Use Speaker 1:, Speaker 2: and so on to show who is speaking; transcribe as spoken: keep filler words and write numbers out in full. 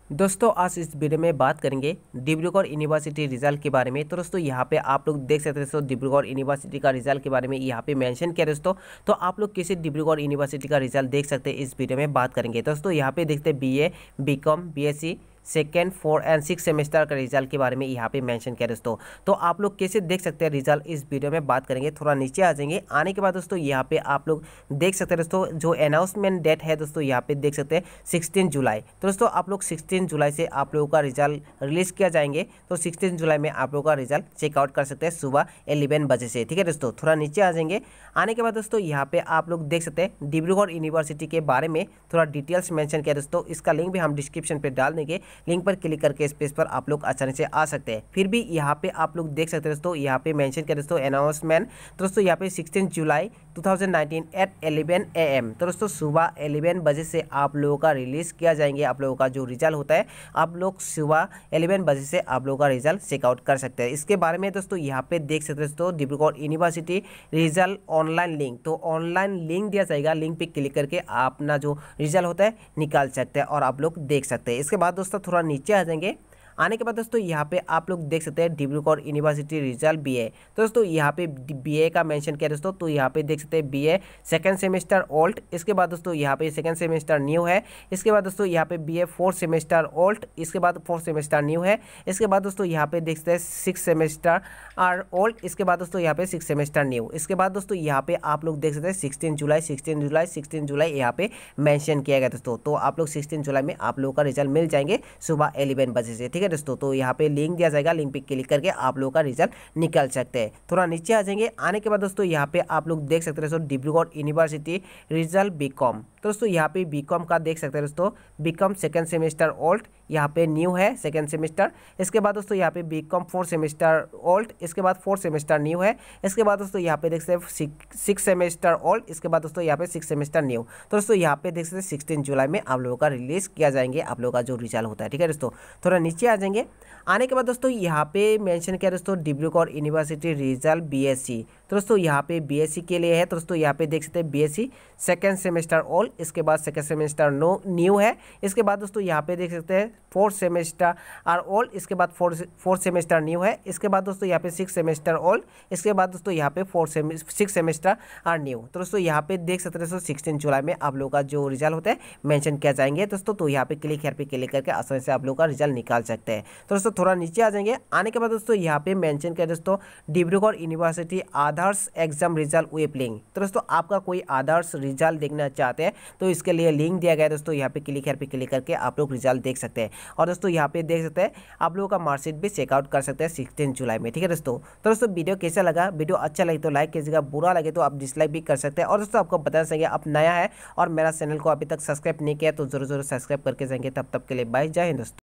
Speaker 1: दोस्तों आज इस वीडियो में बात करेंगे डिब्रूगढ़ यूनिवर्सिटी रिजल्ट के बारे में। तो दोस्तों यहाँ पे आप लोग देख सकते हैं दोस्तों डिब्रूगढ़ यूनिवर्सिटी का रिजल्ट के बारे में यहाँ पे मेंशन किया दोस्तों। तो आप लोग किसी डिब्रूगढ़ यूनिवर्सिटी का रिजल्ट देख सकते हैं, इस वीडियो में बात करेंगे। दोस्तों यहाँ पे देखते हैं B A B com B S C second four and six semester का रिजल्ट के बारे में यहाँ पे मेंशन किया दोस्तों। तो आप लोग कैसे देख सकते हैं रिजल्ट, इस वीडियो में बात करेंगे। थोड़ा नीचे आ जाएंगे, आने के बाद दोस्तों यहाँ पे आप लोग देख सकते हैं दोस्तों जो अनाउंसमेंट डेट है दोस्तों यहाँ पे देख सकते हैं सोलह जुलाई। तो दोस्तों आप लोग सोलह जुलाई से आप लोगों का रिजल्ट रिलीज किया जाएंगे। तो सोलह जुलाई में आप लोगों का रिजल्ट चेकआउट कर सकते हैं सुबह ग्यारह बजे से। ठीक है दोस्तों, थोड़ा नीचे आ जाएंगे। आने के बाद दोस्तों यहाँ पे आप लोग देख सकते हैं डिब्रूगढ़ यूनिवर्सिटी के बारे में थोड़ा डिटेल्स मेंशन किया दोस्तों। इसका लिंक भी हम डिस्क्रिप्शन पे डाल देंगे, लिंक पर क्लिक करके इस पेज पर आप लोग आसानी से आ सकते हैं। फिर भी यहाँ पे आप लोग देख सकते हैं दोस्तों यहाँ पे मेंशन किया दोस्तों अनाउंसमेंट। तो दोस्तों यहाँ पे सोलह जुलाई दो हज़ार उन्नीस एट ग्यारह ए एम। तो दोस्तों सुबह ग्यारह बजे से आप लोगों का रिलीज किया जाएंगे। आप लोगों का जो रिजल्ट होता है आप लोग सुबह ग्यारह बजे से आप लोगों का रिजल्ट चेकआउट कर सकते हैं। इसके बारे में दोस्तों यहाँ पे देख सकते हैं दोस्तों Dibrugarh university result online link, तो ऑनलाइन लिंक दिया जाएगा। लिंक पे क्लिक करके आप अपना जो रिजल्ट होता है निकाल सकते हैं और आप लोग देख सकते हैं। इसके बाद दोस्तों थोड़ा नीचे आ जाएंगे। आने के बाद दोस्तों यहाँ पे आप लोग देख सकते हैं Dibrugarh university result B A. तो दोस्तों यहाँ पे बी ए का मेंशन किया दोस्तों। तो यहाँ पे देख सकते हैं B A second semester old. इसके बाद दोस्तों यहाँ पे सेकेंड सेमेस्टर न्यू है। इसके बाद दोस्तों यहाँ पे B A fourth semester old. इसके बाद फोर्थ सेमेस्टर न्यू है। इसके बाद दोस्तों यहाँ पे देख सकते हैं सिक्स सेमेस्टर आर ओल्ड। इसके बाद दोस्तों यहाँ पे सिक्स सेमेस्टर न्यू। इसके बाद दोस्तों यहाँ पे आप लोग देख सकते हैं sixteen July sixteen July sixteen July यहाँ पे मेंशन किया गया दोस्तों। तो आप लोग सिक्सटीन जुलाई में आप लोगों का रिजल्ट मिल जाएंगे सुबह ग्यारह बजे से। ठीक है दोस्तों, तो यहाँ पे लिंक दिया जाएगा, लिंक पे क्लिक करके आप लोगों का रिजल्ट निकल सकते हैं। थोड़ा नीचे आ जाएंगे। आने के बाद दोस्तों यहाँ पे आप लोग देख सकते हैं दोस्तों Dibrugarh university result B com. तो दोस्तों यहाँ पे बी कॉम का देख सकते हैं दोस्तों B com second semester old यहाँ पे न्यू है सेकेंड सेमेस्टर। इसके बाद दोस्तों यहाँ पे B com fourth semester old. इसके बाद फोर्थ सेमेस्टर न्यू है। इसके बाद दोस्तों यहाँ पे देख सकते हैं सिक्स सेमेस्टर ओल्ड। इसके बाद दोस्तों यहाँ पे सिक्स सेमेस्टर न्यू। तो दोस्तों यहाँ पे देख सकते हैं सिक्सटीन जुलाई में आप लोगों का रिलीज किया जाएंगे आप लोगों का जो रिजल्ट होता है। ठीक है दोस्तों, थोड़ा नीचे आ जाएंगे। आने के बाद दोस्तों यहाँ पे मेंशन किया दोस्तों Dibrugarh university result B S C. तो दोस्तों यहाँ पे बी एस सी के लिए है। तो दोस्तों यहाँ पे देख सकते हैं B S C second semester old. इसके बाद सेकेंड सेमेस्टर नो न्यू है। इसके बाद दोस्तों यहाँ पे देख सकते हैं फोर्थ सेमेस्टर आर ओल्ड। इसके बाद फोर्थ फोर्थ सेमेस्टर न्यू है। इसके बाद दोस्तों यहाँ पे सिक्स सेमेस्टर ओल्ड। इसके बाद दोस्तों यहाँ पे fourth six semester or new. तो दोस्तों यहाँ पे देख सकते हैं दोस्तों सिक्सटीन जुलाई में आप लोगों का जो रिजल्ट होता है मेंशन किया जाएंगे दोस्तों। तो यहाँ पे क्लिक यहाँ पे क्लिक करके आसानी से आप लोगों का रिजल्ट निकाल सकते हैं। तो दोस्तों थोड़ा नीचे आ जाएंगे। आने के बाद दोस्तों यहाँ पे मेंशन किया दोस्तों डिब्रूगढ़ यूनिवर्सिटी आदर्श एग्जाम रिजल्ट वेब लिंक। तो दोस्तों आपका कोई आदर्श रिजल्ट देखना चाहते हैं तो इसके लिए लिंक दिया गया है दोस्तों। यहाँ पे क्लिक यहाँ पे क्लिक करके आप लोग रिजल्ट देख सकते हैं। और दोस्तों यहाँ पे देख सकते हैं आप लोगों का मार्कशीट भी चेकआउट कर सकते हैं सिक्सटीन जुलाई में। ठीक है दोस्तों, तो दोस्तों वीडियो कैसा लगा, वीडियो अच्छा लगे तो लाइक कीजिएगा, बुरा लगे तो आप डिसलाइक भी कर सकते हैं। और दोस्तों आपको बताना चाहिए आप नया है और मेरा चैनल को अभी तक सब्सक्राइब नहीं किया तो जरूर जरूर सब्सक्राइब करके जाएंगे। तब तक के लिए बाय, जय हिंद दोस्तों।